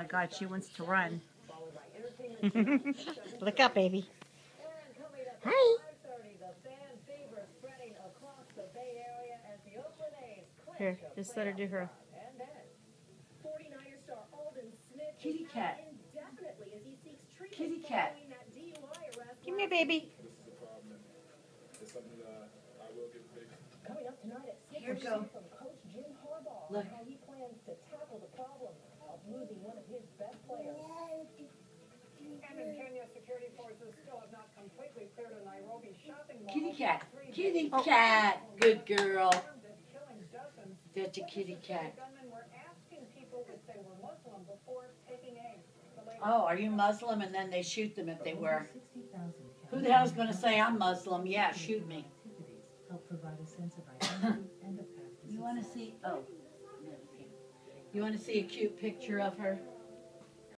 my God, she wants to run. Look up, baby. Hi. Here, just let her do her. Kitty cat. Kitty cat. Give me a baby. Coming up tonight at 6 Here we go. from Coach Jim Harbaugh Look. how he plans to tackle the problem of losing one of his best players. And in Kenya, security forces still have not completely cleared a Nairobi shopping mall. Kitty cat. Kitty Oh. cat. Good girl. Killing dozens. That's a kitty cat. Gunmen were asking people if they were Muslim before taking aim. Oh, are you Muslim? And then they shoot them if they were. Who the hell's going to say I'm Muslim? Yeah, shoot me. Help provide a sense of identity and a path to You want to see? Oh. You want to see a cute picture of her?